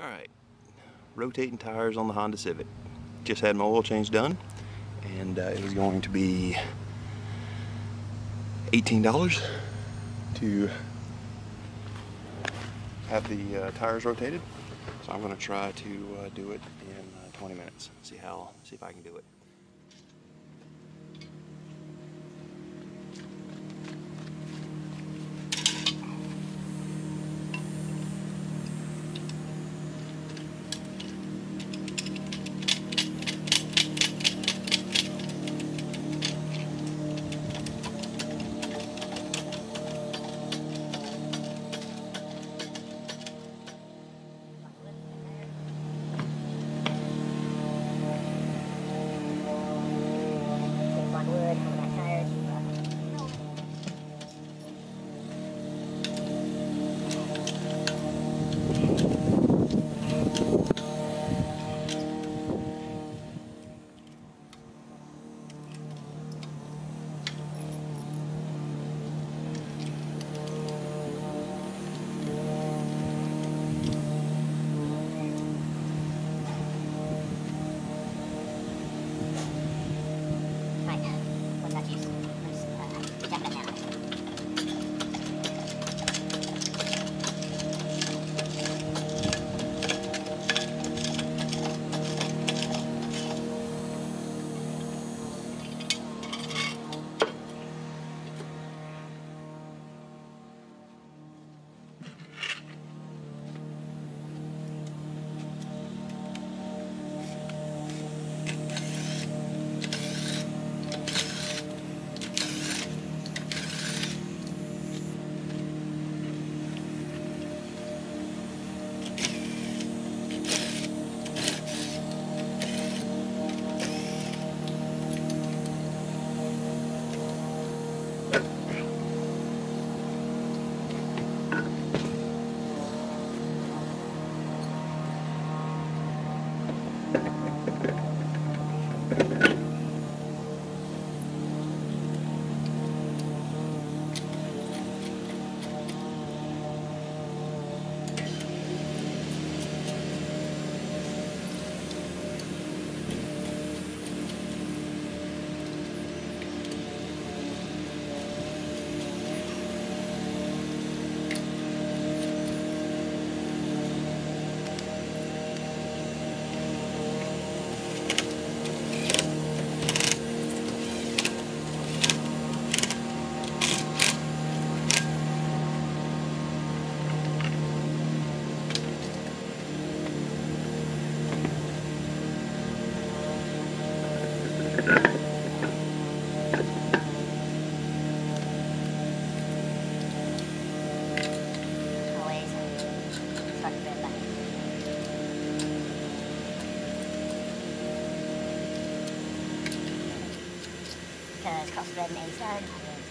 Alright, rotating tires on the Honda Civic. Just had my oil change done, and it was going to be $18 to have the tires rotated. So I'm going to try to do it in 20 minutes. See if I can do it. Because crossbred and A-side,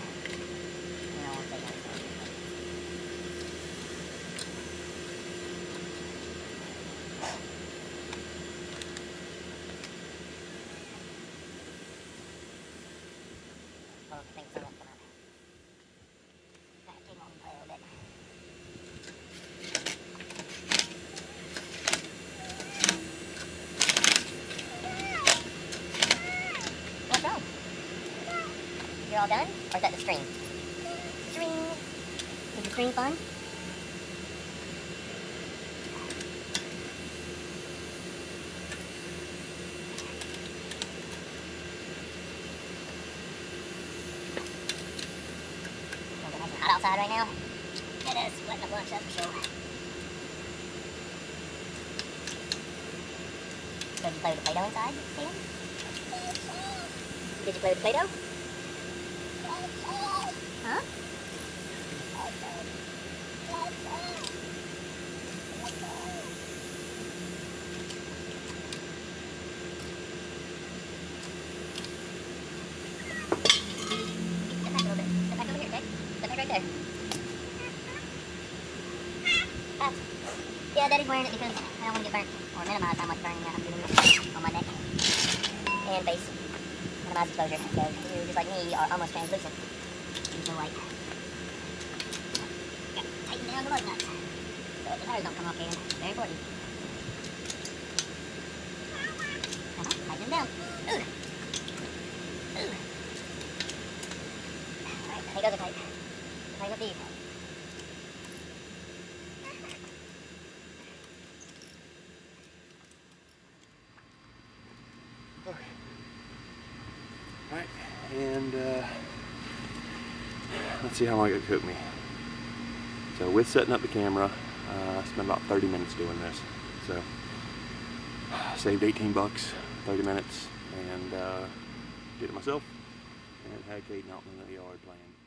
You're all done? Or is that the string? String! Is the string fun? It's nice and hot outside right now. It is sweating a bunch, that's for sure. So did you play with the Play-Doh inside, Steven? Did you play with the Play-Doh? Huh? Step back a little bit. Step back over here, okay? Step back right there. Yeah, Daddy's wearing it because I don't want to get burnt, or minimize how much burning I'm doing on my neck and face. Minimize exposure, because you, just like me, are almost translucent. So like, tighten down the lug nuts so the tires don't come off here. Very important. Come down. Ooh. Ooh. Alright, I think those are tight. Tighten up these. Okay. Alright, and let's see how long it took me. So with setting up the camera, I spent about 30 minutes doing this. So saved 18 bucks, 30 minutes, and did it myself, and had Caden out in the yard playing.